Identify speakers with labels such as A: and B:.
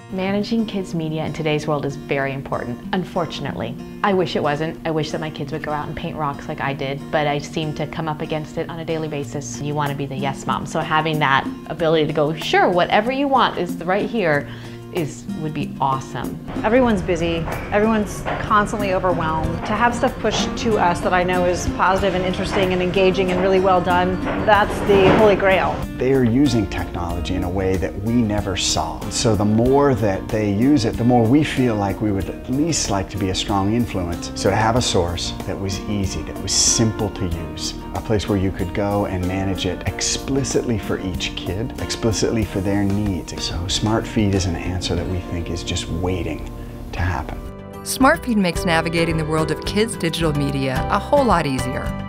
A: Managing kids' media in today's world is very important, unfortunately. I wish it wasn't. I wish that my kids would go out and paint rocks like I did, but I seem to come up against it on a daily basis. You want to be the yes mom, so having that ability to go, sure, whatever you want is right here, would be awesome.
B: Everyone's busy, everyone's constantly overwhelmed. To have stuff pushed to us that I know is positive and interesting and engaging and really well done, that's the holy grail.
C: They are using technology in a way that we never saw. So the more that they use it, the more we feel like we would at least like to be a strong influence. So to have a source that was easy, that was simple to use, a place where you could go and manage it explicitly for each kid, explicitly for their needs. So SmartFeed is an answer that we think is just waiting to happen.
D: SmartFeed makes navigating the world of kids' digital media a whole lot easier.